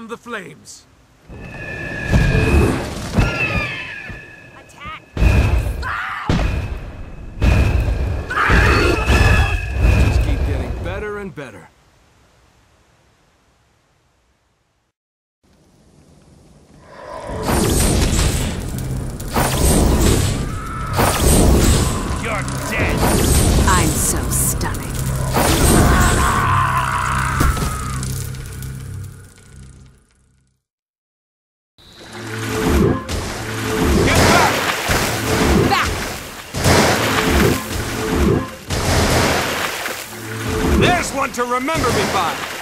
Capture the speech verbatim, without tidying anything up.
fan the flames. Attack! Just keep getting better and better. You're dead! I'm so stunning. Get back! Back! There's one to remember me by!